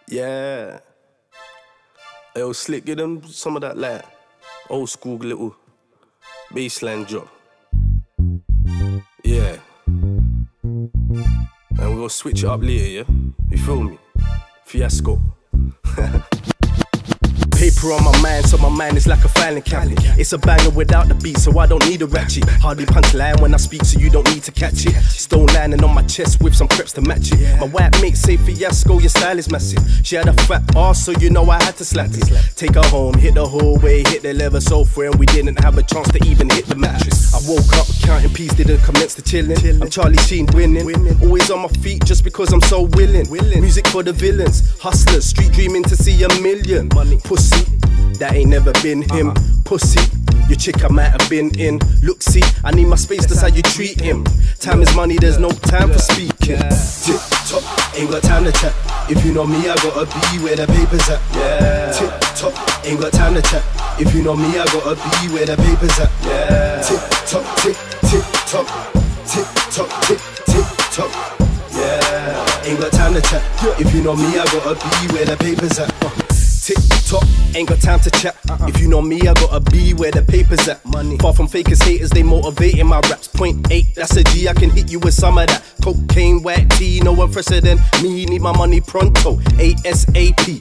Yeah. Yo, Slic, give them some of that like old school little bassline drop. Yeah. And we're gonna switch it up later, yeah? You feel me? Fiascoe. Paper on my mind, so my mind is like a filing cabinet. It's a banger without the beat, so I don't need a ratchet. Hardly punchline when I speak, so you don't need to catch it. Stone lining on my chest with some preps to match it. My white mate say Fiascoe, your style is massive. She had a fat ass, so you know I had to slap it. Take her home, hit the hallway, hit the leather sofa, and we didn't have a chance to even hit the mattress. I woke up counting peas, didn't commence to chillin'. I'm Charlie Sheen winning, always on my feet just because I'm so willing. Music for the villains, hustlers, street dreaming to see a million. Pussy, that ain't never been him. Pussy, your chick I might have been in. Look, see, I need my space, that's how you treat him. Time is money, there's no time for speaking. Tick tock, ain't got time to chat. If you know me, I gotta be where the paper's at. Tick tock, ain't got time to chat. If you know me, I gotta be where the paper's at. Tick tock, tick, tick tock, tick tock, tick, tick tock. Ain't got time to chat. If you know me, I gotta be where the paper's at. Tick tock, ain't got time to chat. If you know me, I gotta be where the paper's at. Far from fakers, haters, they motivating my raps. 0.8, that's a G, I can hit you with some of that. Cocaine, white tea, no one fresher than me. Need my money pronto. ASAP,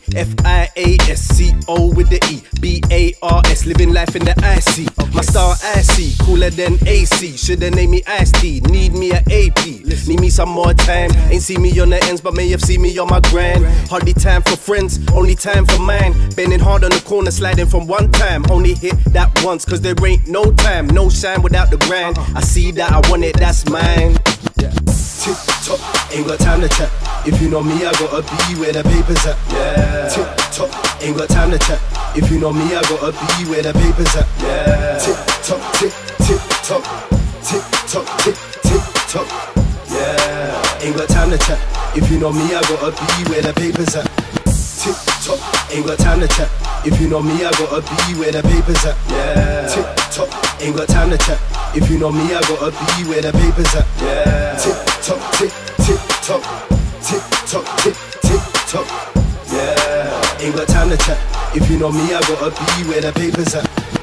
FIASCO with the E, BARS, living life in the IC. My style icy, cooler than AC. Shoulda named me Ice-T, need me a AP. Need me some more time. Ain't see me on the ends, but may have seen me on my grind. Hardly time for friends, only time for mine. Bending hard on the corner, sliding from one time. Only hit that once, cause there ain't no time. No shine without the grind. I see that, I want it, that's mine. Tick tock, ain't got time to chat. If you know me, I gotta be where the paper's at. Tick tock, ain't got time to chat. If you know me, I gotta be where the paper's at. Tick tock, tick, tick tock, tick tock, tick, tick tock. Ain't got time to chat. If you know me, I gotta be where the paper's at. Tick tock, ain't got time to chat. If you know me, I gotta be where the paper's at. Tick tock, ain't got time to chat. If you know me, I gotta be where the paper's at. Tick tock, tick, tick tock, tick tock, tick, tick tock. Ain't got time to chat. If you know me, I gotta be where the paper's at.